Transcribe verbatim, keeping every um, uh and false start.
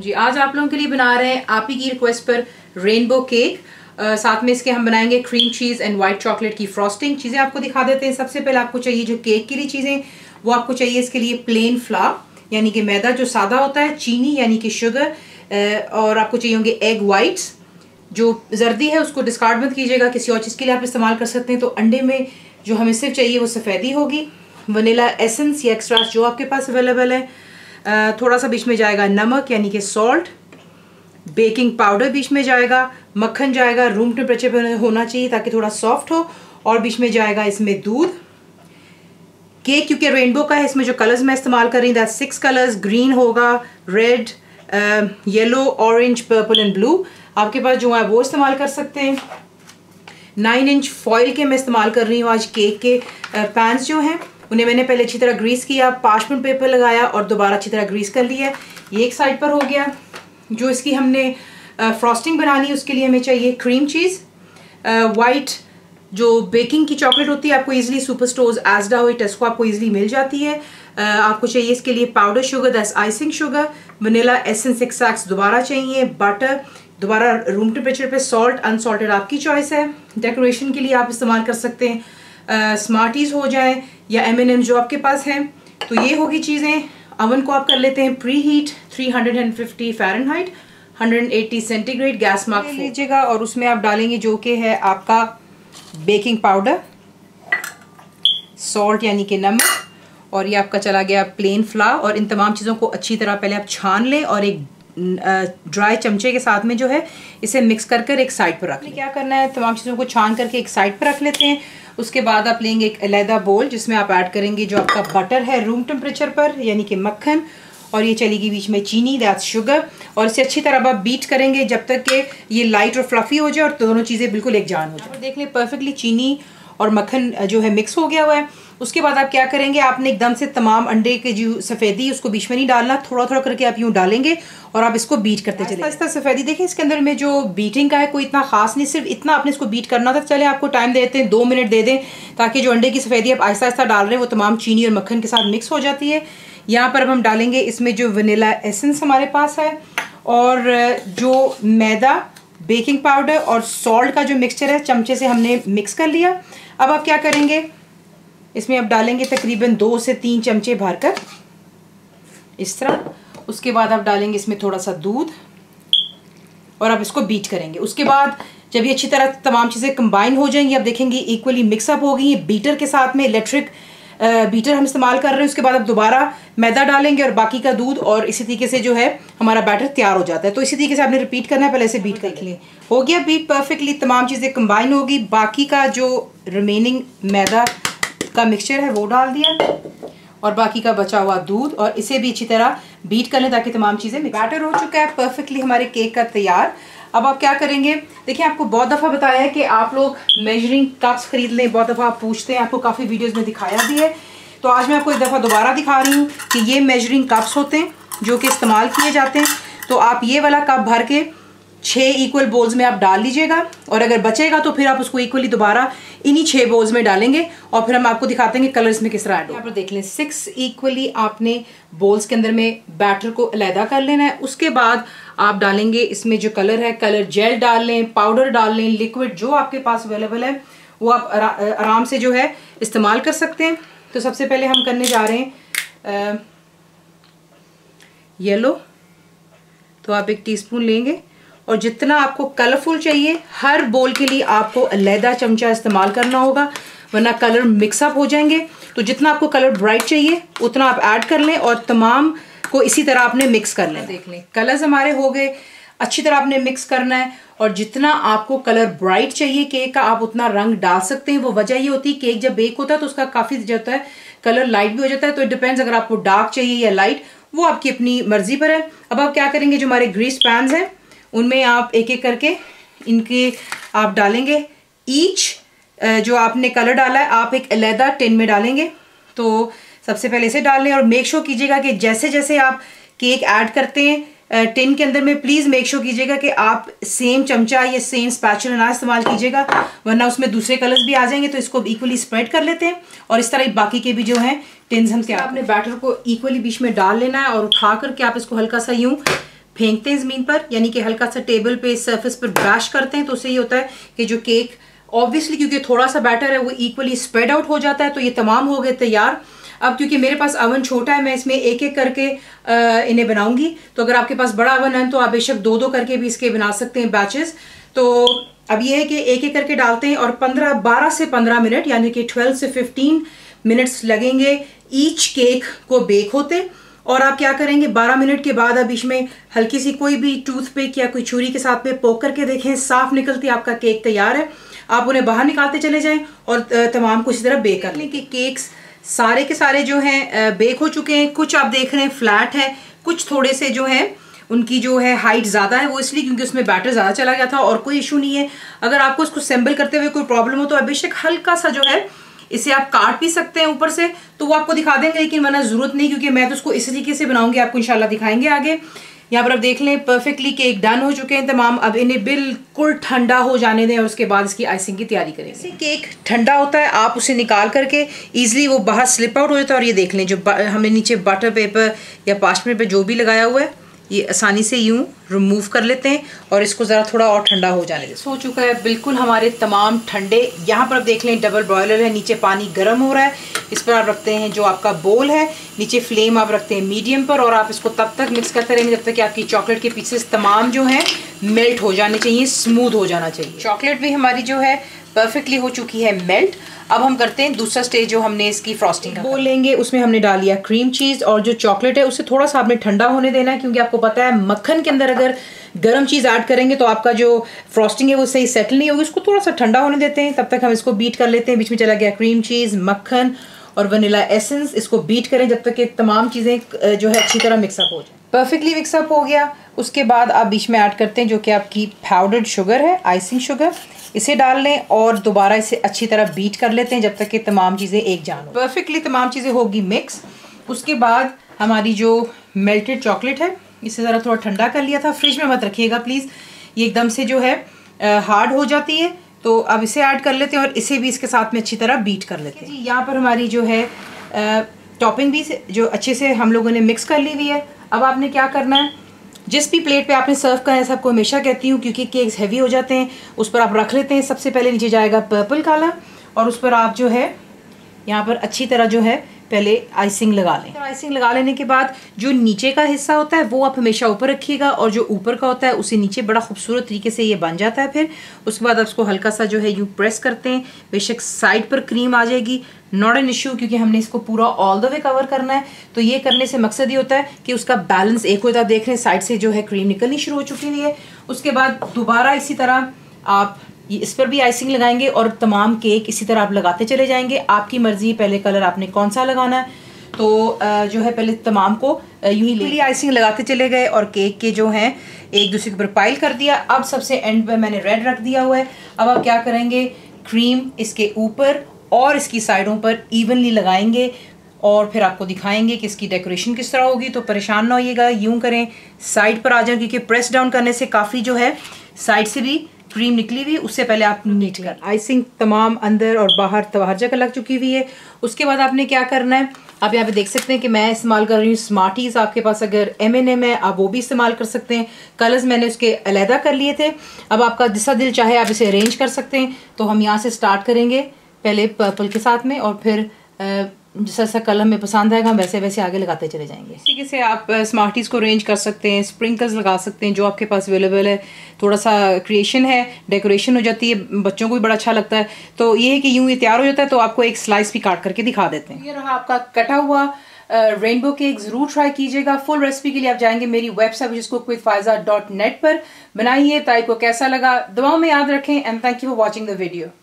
जी, आज आप लोगों के लिए बना रहे हैं आप ही की रिक्वेस्ट पर रेनबो केक। uh, साथ में इसके हम बनाएंगे cream cheese and white chocolate की फ्रॉस्टिंग। चीज़ें आपको दिखा देते हैं। सबसे पहले आपको चाहिए जो केक के लिए चीज़ें, वो आपको चाहिए इसके लिए प्लेन फ्लावर यानी कि मैदा जो सादा होता है, चीनी यानी कि शुगर, uh, और आपको चाहिए होंगे एग वाइट्स। जो जर्दी है उसको डिस्कार्ड मत कीजिएगा, किसी और चीज़ के लिए आप इस्तेमाल कर सकते हैं। तो अंडे में जो हमें सिर्फ चाहिए वो सफ़ेदी होगी। वनीला एसेंस या एक्स्ट्रा जो आपके पास अवेलेबल है। uh, थोड़ा सा बीच में जाएगा नमक यानी कि सॉल्ट, बेकिंग पाउडर बीच में जाएगा, मक्खन जाएगा, रूम टेम्परेचर पर होना चाहिए ताकि थोड़ा सॉफ्ट हो, और बीच में जाएगा इसमें दूध। केक क्योंकि रेनबो का है, इसमें जो कलर्स मैं इस्तेमाल कर रही हूँ दैट सिक्स कलर्स, ग्रीन होगा, red, yellow, orange, purple and blue. आपके पास जो है वो इस्तेमाल कर सकते हैं। नाइन इंच फॉइल के मैं इस्तेमाल कर रही हूँ आज। केक के पैंस जो हैं उन्हें मैंने पहले अच्छी तरह ग्रीस किया, पार्चमेंट पेपर लगाया और दोबारा अच्छी तरह ग्रीस कर लिया। ये एक साइड पर हो गया। जो इसकी हमने फ्रॉस्टिंग बनानी है उसके लिए हमें चाहिए क्रीम चीज़, वाइट जो बेकिंग की चॉकलेट होती है, आपको इजीली सुपर स्टोर्स, एजडा हो, टेस्को आपको इजीली मिल जाती है। uh, आपको चाहिए इसके लिए powder sugar that's icing sugar, vanilla essence extracts दोबारा चाहिए, बटर दोबारा रूम टेम्परेचर पे, सॉल्ट अनसॉल्टेड आपकी चॉइस है। डेकोरेशन के लिए आप इस्तेमाल कर सकते हैं स्मार्टीज़ हो जाए या एम एन एम जो आपके पास हैं। तो ये होगी चीज़ें। अवन को आप कर लेते हैं preheat three fifty fahrenheit, one eighty centigrade, gas mark लीजिएगा, और उसमें आप डालेंगे जो कि है आपका बेकिंग पाउडर, सॉल्ट यानी कि नमक, और ये आपका चला गया प्लेन फ्लावर। और इन तमाम चीज़ों को अच्छी तरह पहले आप छान लें और एक ड्राई चमचे के साथ में जो है इसे मिक्स कर कर एक साइड पर रख लें। क्या करना है, तमाम चीज़ों को छान करके एक साइड पर रख लेते हैं। उसके बाद आप लेंगे एक अलहदा बोल जिसमें आप ऐड करेंगे जो आपका बटर है रूम टेम्परेचर पर यानी कि मक्खन, और ये चलेगी बीच में चीनी दैट्स शुगर, और इसे अच्छी तरह आप बीट करेंगे जब तक कि ये लाइट और फ्लफी हो जाए और दोनों चीज़ें बिल्कुल एक जान हो जाए। देख लें परफेक्टली चीनी और मक्खन जो है मिक्स हो गया हुआ है। उसके बाद आप क्या करेंगे, आपने एकदम से तमाम अंडे के जो सफ़ेदी उसको बीच में नहीं डालना, थोड़ा थोड़ा करके आप यूँ डालेंगे और आप इसको बीट करते चले। आहिस्ता सफ़ेदी देखें इसके अंदर में जो बीटिंग का है कोई इतना खास नहीं, सिर्फ इतना आपने इसको बीट करना था। चले आपको टाइम देते हैं, दो मिनट दे दें ताकि जो अंडे की सफ़ेदी आप आहिस्ता आहिस्ता डाल रहे हैं वो तमाम चीनी और मक्खन के साथ मिक्स हो जाती है। यहाँ पर अब हम डालेंगे इसमें जो वनीला एसेंस हमारे पास है और जो मैदा, बेकिंग पाउडर और सॉल्ट का जो मिक्सचर है चमचे से हमने मिक्स कर लिया। अब आप क्या करेंगे, इसमें आप डालेंगे तकरीबन दो से तीन चमचे भरकर इस तरह। उसके बाद आप डालेंगे इसमें थोड़ा सा दूध और आप इसको बीट करेंगे। उसके बाद जब ये अच्छी तरह तमाम चीज़ें कंबाइन हो जाएंगी, आप देखेंगे इक्वली मिक्सअप हो गई। बीटर के साथ में इलेक्ट्रिक बीटर हम इस्तेमाल कर रहे हैं। उसके बाद आप दोबारा मैदा डालेंगे और बाकी का दूध, और इसी तरीके से जो है हमारा बैटर तैयार हो जाता है। तो इसी तरीके से आपने रिपीट करना है, पहले से बीट कर लें। हो गया बीट परफेक्टली, तमाम चीज़ें कंबाइन होगी। बाकी का जो रिमेनिंग मैदा का मिक्सचर है वो डाल दिया और बाकी का बचा हुआ दूध, और इसे भी अच्छी तरह बीट कर लें ताकि तमाम चीज़ें। बैटर हो चुका है परफेक्टली हमारे केक का तैयार। अब आप क्या करेंगे, देखिए आपको बहुत दफ़ा बताया है कि आप लोग मेजरिंग कप्स खरीद लें, बहुत दफ़ा आप पूछते हैं, आपको काफ़ी वीडियोस में दिखाया भी है। तो आज मैं आपको एक दफ़ा दोबारा दिखा रही हूँ कि ये मेजरिंग कप्स होते हैं जो कि इस्तेमाल किए जाते हैं। तो आप ये वाला कप भर के छः इक्वल बोल्स में आप डाल लीजिएगा, और अगर बचेगा तो फिर आप उसको इक्वली दोबारा इन्हीं छः बोल्स में डालेंगे, और फिर हम आपको दिखाते हैं कि कलर्स में किस तरह ऐड। यहाँ पर देख लें सिक्स इक्वली आपने बोल्स के अंदर में बैटर को अलहदा कर लेना है। उसके बाद आप डालेंगे इसमें जो कलर है, कलर जेल डाल लें, पाउडर डाल लें, लिक्विड जो आपके पास अवेलेबल है वो आप आराम से जो है इस्तेमाल कर सकते हैं। तो सबसे पहले हम करने जा रहे हैं येलो। तो आप एक टीस्पून लेंगे और जितना आपको कलरफुल चाहिए हर बोल के लिए आपको अलहदा चमचा इस्तेमाल करना होगा, वरना कलर मिक्सअप हो जाएंगे। तो जितना आपको कलर ब्राइट चाहिए उतना आप ऐड कर लें और तमाम को इसी तरह आपने मिक्स कर लें। देख लें कलर्स हमारे हो गए, अच्छी तरह आपने मिक्स करना है, और जितना आपको कलर ब्राइट चाहिए केक का आप उतना रंग डाल सकते हैं। वो वजह ये होती है केक जब बेक होता है तो उसका काफ़ी जाता है कलर लाइट भी हो जाता है। तो इट डिपेंड्स, अगर आपको डार्क चाहिए या लाइट वो आपकी अपनी मर्जी पर है। अब आप क्या करेंगे, जो हमारे ग्रीस पैन्स हैं उनमें आप एक एक करके इनके आप डालेंगे। ईच जो आपने कलर डाला है आप एक अलहदा टिन में डालेंगे। तो सबसे पहले इसे डाल लें और मेक श्योर कीजिएगा कि जैसे जैसे आप केक ऐड करते हैं टिन के अंदर में, प्लीज़ मेक श्योर कीजिएगा कि आप सेम चमचा या सेम स्पैचुला ना इस्तेमाल कीजिएगा, वरना उसमें दूसरे कलर्स भी आ जाएंगे। तो इसको इक्वली स्प्रेड कर लेते हैं और इस तरह बाकी के भी जो हैं टिन्स हम क्या, आपने बैटर को इक्वली बीच में डाल लेना है और उठा करके आप इसको हल्का सा यूँ फेंकते हैं ज़मीन पर, यानी कि हल्का सा टेबल पे सरफेस पर बैश करते हैं, तो उससे ये होता है कि जो केक ऑब्वियसली क्योंकि थोड़ा सा बैटर है वो इक्वली स्प्रेड आउट हो जाता है। तो ये तमाम हो गए तैयार। अब क्योंकि मेरे पास अवन छोटा है, मैं इसमें एक एक करके आ, इन्हें बनाऊंगी। तो अगर आपके पास बड़ा अवन है तो आप बेशक दो दो करके भी इसके बना सकते हैं बैचेस। तो अब ये है कि एक एक करके डालते हैं और पंद्रह बारह से पंद्रह मिनट यानी कि बारह से पंद्रह मिनट्स लगेंगे ईच केक को बेक होते। और आप क्या करेंगे, बारह मिनट के बाद अब इसमें हल्की सी कोई भी टूथपिक या कोई छुरी के साथ में पोक करके देखें, साफ निकलती आपका केक तैयार है। आप उन्हें बाहर निकालते चले जाएं और तमाम कुछ इस तरह बेक कर लें कि केक्स सारे के सारे जो हैं बेक हो चुके हैं। कुछ आप देख रहे हैं फ्लैट है, कुछ थोड़े से जो है उनकी जो है हाइट ज़्यादा है, वो इसलिए क्योंकि उसमें बैटर ज़्यादा चला गया था। और कोई इशू नहीं है, अगर आपको इसको असेंबल करते हुए कोई प्रॉब्लम हो तो बेशक हल्का सा जो है इसे आप काट भी सकते हैं ऊपर से, तो वो आपको दिखा देंगे, लेकिन वरना ज़रूरत नहीं, क्योंकि मैं तो उसको इसी तरीके से बनाऊंगी, आपको इंशाल्लाह दिखाएंगे आगे। यहाँ पर आप देख लें परफेक्टली केक डन हो चुके हैं तमाम। अब इन्हें बिल्कुल ठंडा हो जाने दें और उसके बाद इसकी आइसिंग की तैयारी करें। जैसे केक ठंडा होता है आप उसे निकाल करके ईजिली वो बाहर स्लिप आउट हो जाता है। और ये देख लें जो हमने नीचे बटर पेपर या पार्चमेंट पेपर जो भी लगाया हुआ है ये आसानी से यूं रिमूव कर लेते हैं और इसको ज़रा थोड़ा और ठंडा हो जाने देते हैं। हो चुका है बिल्कुल हमारे तमाम ठंडे। यहाँ पर आप देख लें डबल बॉयलर है, नीचे पानी गर्म हो रहा है, इस पर आप रखते हैं जो आपका बोल है, नीचे फ्लेम आप रखते हैं मीडियम पर और आप इसको तब तक मिक्स करते रहेंगे जब तक कि आपकी चॉकलेट के पीसेस तमाम जो हैं मेल्ट हो जाने चाहिए, स्मूथ हो जाना चाहिए। चॉकलेट भी हमारी जो है परफेक्टली हो चुकी है मेल्ट। अब हम करते हैं दूसरा स्टेज जो हमने इसकी फ्रॉस्टिंग का बोल लेंगे, उसमें हमने डाल लिया क्रीम चीज़ और जो चॉकलेट है उसे थोड़ा सा आपने ठंडा होने देना है, क्योंकि आपको पता है मक्खन के अंदर अगर गर्म चीज़ ऐड करेंगे तो आपका जो फ्रॉस्टिंग है वो सही सेटल नहीं होगी। उसको थोड़ा सा ठंडा होने देते हैं, तब तक हम इसको बीट कर लेते हैं। बीच में चला गया क्रीम चीज़, मक्खन और वनीला एसेंस, इसको बीट करें जब तक कि तमाम चीज़ें जो है अच्छी तरह मिक्सअप हो जाए। परफेक्टली मिक्सअप हो गया, उसके बाद आप बीच में ऐड करते हैं जो कि आपकी पाउडर्ड शुगर है, आइसिंग शुगर, इसे डाल लें और दोबारा इसे अच्छी तरह बीट कर लेते हैं जब तक कि तमाम चीज़ें एक जान हो। परफेक्टली तमाम चीज़ें होगी मिक्स। उसके बाद हमारी जो मेल्टेड चॉकलेट है इसे ज़रा थोड़ा ठंडा कर लिया था, फ्रिज में मत रखिएगा प्लीज़, ये एकदम से जो है हार्ड हो जाती है। तो अब इसे ऐड कर लेते हैं और इसे भी इसके साथ में अच्छी तरह बीट कर लेते हैं। यहाँ पर हमारी जो है टॉपिंग भी जो अच्छे से हम लोगों ने मिक्स कर ली हुई है। अब आपने क्या करना है, जिस भी प्लेट पे आपने सर्व करना है, सबको हमेशा कहती हूँ क्योंकि केक्स हैवी हो जाते हैं, उस पर आप रख लेते हैं। सबसे पहले नीचे जाएगा पर्पल कलर और उस पर आप जो है यहाँ पर अच्छी तरह जो है पहले आइसिंग लगा लें। तो आइसिंग लगा लेने के बाद जो नीचे का हिस्सा होता है वो आप हमेशा ऊपर रखिएगा और जो ऊपर का होता है उसे नीचे बड़ा खूबसूरत तरीके से ये बन जाता है। फिर उसके बाद आप उसको हल्का सा जो है यूँ प्रेस करते हैं, बेशक साइड पर क्रीम आ जाएगी, नॉट एन इशू, क्योंकि हमने इसको पूरा ऑल द वे कवर करना है। तो ये करने से मकसद ये होता है कि उसका बैलेंस एक होता है। देख रहे हैं साइड से जो है क्रीम निकलनी शुरू हो चुकी हुई है। उसके बाद दोबारा इसी तरह आप इस पर भी आइसिंग लगाएंगे और तमाम केक इसी तरह आप लगाते चले जाएंगे। आपकी मर्जी, पहले कलर आपने कौन सा लगाना है। तो जो है पहले तमाम को यूं ही ले आइसिंग लगाते चले गए और केक के जो हैं एक दूसरे के ऊपर पाइल कर दिया। अब सबसे एंड पे मैंने रेड रख दिया हुआ है। अब आप क्या करेंगे, क्रीम इसके ऊपर और इसकी साइडों पर इवनली लगाएंगे और फिर आपको दिखाएंगे कि इसकी डेकोरेशन किस तरह होगी। तो परेशान ना होइएगा, यूं करें, साइड पर आ जाएं, क्योंकि प्रेस डाउन करने से काफ़ी जो है साइड से भी क्रीम निकली हुई, उससे पहले आप नीट कर आइसिंग तमाम अंदर और बाहर तो हर जगह लग चुकी हुई है। उसके बाद आपने क्या करना है, आप यहाँ पे देख सकते हैं कि मैं इस्तेमाल कर रही हूँ स्मार्टीज। आपके पास अगर एम एन एम है आप वो भी इस्तेमाल कर सकते हैं। कलर्स मैंने उसके अलहदा कर लिए थे। अब आपका जिसा दिल चाहे आप इसे अरेंज कर सकते हैं। तो हम यहाँ से स्टार्ट करेंगे पहले पर्पल के साथ में और फिर जैसा जैसा कलर हमें पसंद आएगा हम वैसे वैसे आगे लगाते चले जाएंगे। इसी तरीके से आप स्मार्टीज़ को अरेंज कर सकते हैं, स्प्रिंकल्स लगा सकते हैं, जो आपके पास अवेलेबल है। थोड़ा सा क्रिएशन है, डेकोरेशन हो जाती है, बच्चों को भी बड़ा अच्छा लगता है। तो ये है कि यूँ ये तैयार हो जाता है। तो आपको एक स्लाइस भी काट करके दिखा देते हैं। ये रहा आपका कटा हुआ रेनबो केक, ज़रूर ट्राई कीजिएगा। फुल रेसिपी के लिए आप जाएंगे मेरी website which is cook with Faiza dot net पर। बनाइए, ताई को कैसा लगा दुआओं में याद रखें and thank you for watching the video.